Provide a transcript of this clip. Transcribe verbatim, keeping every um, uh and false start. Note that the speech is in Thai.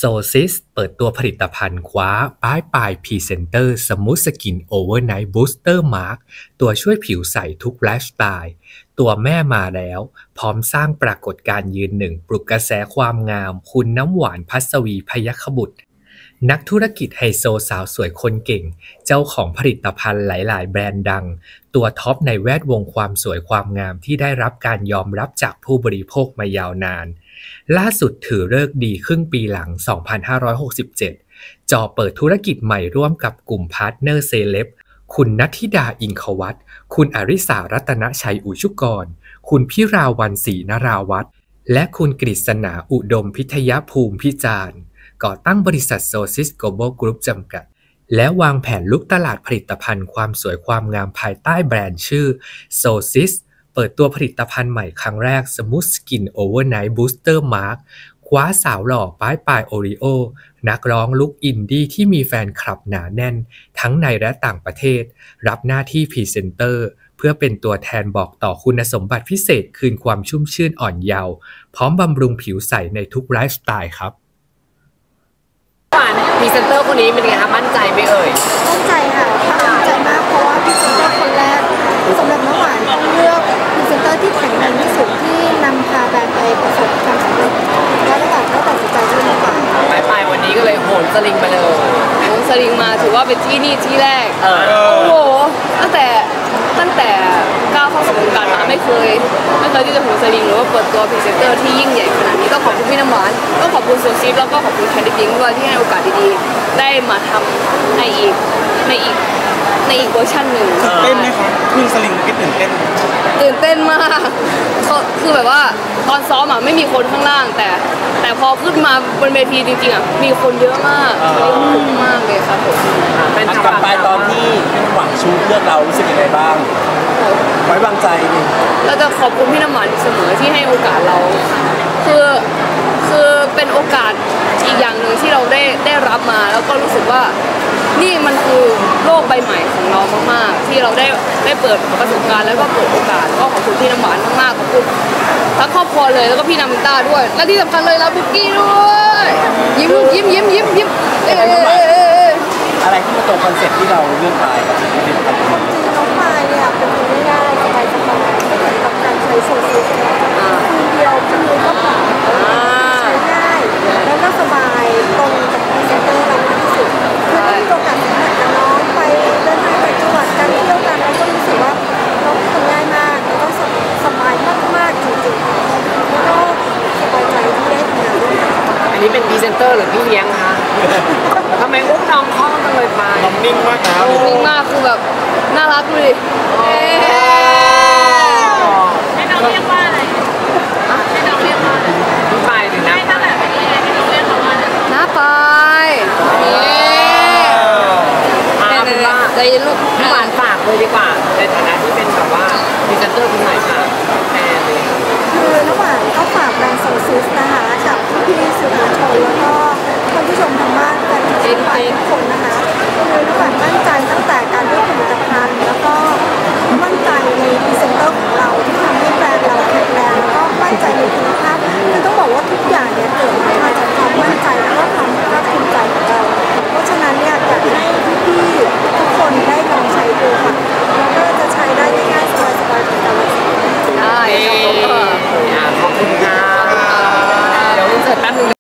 โซซิสเปิดตัวผลิตภัณฑ์คว้าป้ายปลายพรีเซนเตอร์สมูทสกินโอเวอร์ไนท์บูสเตอร์มาร์คตัวช่วยผิวใสทุกไลฟ์สไตล์ตัวแม่มาแล้วพร้อมสร้างปรากฏการณ์ยืนหนึ่งปลุกกระแสความงามคุณน้ำหวานพัสวีพยัคฆบุตรนักธุรกิจไฮโซสาวสวยคนเก่งเจ้าของผลิตภัณฑ์หลายๆแบรนด์ดังตัวท็อปในแวดวงความสวยความงามที่ได้รับการยอมรับจากผู้บริโภคมายาวนานล่าสุดถือฤกษ์ดีครึ่งปีหลัง สองพันห้าร้อยหกสิบเจ็ด จ่อเปิดธุรกิจใหม่ร่วมกับกลุ่มพาร์ทเนอร์เซเลบคุณณัฐธิดาอิงควัฒน์คุณอริสารัตนชัยอุชุกรคุณพิราวันศรีนราวัฒน์และคุณกฤษณาอุดมพิทยภูมิพิจารณ์ก่อตั้งบริษัทโซซิสโกลบอลกรุ๊ปจำกัดและวางแผนลุกตลาดผลิตภัณฑ์ความสวยความงามภายใต้แบรนด์ชื่อโซซิสเปิดตัวผลิตภัณฑ์ใหม่ครั้งแรก Smooth Skin Overnight Booster Mark คว้าสาวหล่อป้ายปลายโอริโอนักร้องลุคอินดี้ที่มีแฟนคลับหนาแน่นทั้งในและต่างประเทศรับหน้าที่พรีเซนเตอร์เพื่อเป็นตัวแทนบอกต่อคุณสมบัติพิเศษคืนความชุ่มชื่นอ่อนเยาว์พร้อมบำรุงผิวใสในทุกไลฟ์สไตล์ครับพรีเซนเตอร์คนนี้เป็นไงคะมั่นใจไหมเอ่ยมั่นใจค่ะมั่นใจมากเพราะว่าพรีเซนเตอร์คนแรกสำหรับน้ำหวานต้องเลือกพรีเซนเตอร์ที่แข็งแรงที่สุดที่นำพาแบรนด์ไปประสบความสำเร็จแล้วน้ำหวานก็ตัดสินใจเลือกน้ำหวานไปไปวันนี้ก็เลยโหนสลิงมาเลยโหนสลิงมาถือว่าเป็นที่นี่ที่แรกโอ้โหตั้งแต่ตั้งแต่ก้าวเข้าสู่วงการมาไม่เคยไม่เคยที่จะโหนสลิงหรือว่าเปิดตัวพรีเซนเตอร์ที่ยิ่งใหญ่ขนาดนี้ก็ขอบคุณพี่น้ำหวานก็ขอบคุณโซซิฟแล้วก็ขอบคุณแคนดี้ดิ้งด้วยที่ให้โอกาสดีๆได้มาทำในอีกในอีกในอีกเวอร์ชันหนึ่งตื่นเต้นไหมคะขึ้นสลิงคิดตื่นเต้นตื่นเต้นมากคือแบบว่าตอนซ้อมอ่ะไม่มีคนข้างล่างแต่แต่พอขึ้นมาบนเวทีจริงๆอ่ะมีคนเยอะมากเยอะมากเลยครับผมเป็นกลับไปตอนที่หวังชูเลือกเรารู้สึกยังไงบ้างไว้วางใจเราจะขอบคุณพี่น้ำหวานเสมอที่ให้โอกาสเราคือคือเป็นโอกาสอีกอย่างหนึ่งที่เราได้ได้รับมาแล้วก็รู้สึกว่านี่มันคือโลกใบใหม่ของเรามากๆที่เราได้ได้เปิดประสบการณ์แล้วก็เปิดโอกาสก็ขอบคุณพี่น้ำหวานมากๆขอบคุณทั้งครอบครัวเลยแล้วก็พี่นามิต้าด้วยและที่สำคัญเลยเราบุกกี้ด้วยยิ้มยิ้มยิ้มยิ้มยิ้มอะไรที่มาตรงคอนเซ็ปต์ที่เราเลือกไปกับผลิตภัณฑ์จริงๆน้องปลายเนี่ยเป็นคนง่ายๆสบายๆกับการใช้โซเชียลคืนเดียวคืนนี้ก็พอใช้ง่ายแล้วก็สบายตรงกับพรีเซนเตอร์เรามากที่สุดคือได้มีโอกาสสัมผัสกับน้องไปเดินทางไปจังหวัดการเที่ยวกันแล้วก็รู้สึกว่าน้องทำง่ายมากแล้วก็สบายมากๆจริงๆแล้วก็สบายใจที่ได้ทำงานด้วยกันอันนี้เป็นพรีเซนเตอร์หรือพี่เลี้ยงคะทำไมอุ้มน้องคล่องจังเลยไปน้องนิ่งมากนะนิ่งมากคือแบบน่ารักเลยให้น้องเรียกว่าอะไรให้น้องเรียกว่าอะไรพี่ไปหรือน้าถ้าแบบไม่ได้ให้น้องเรียกเขาว่าอะไรน้าไปเป็นว่าใจเย็นลูกพี่หวานฝากเลยดีกว่าในฐานะที่เป็นแบบว่าพรีเซนเตอร์คนใหม่ค่ะแอนเลยคือน้ำหวานก็ฝากแบรนด์โซซิสนะคะกับพี่ๆสื่อมวลชนแล้วก็ท่านผู้ชมทางบ้านแฟนเพลงทุกคนนะคะคือน้ำหวานมั่นใจตั้งแต่การ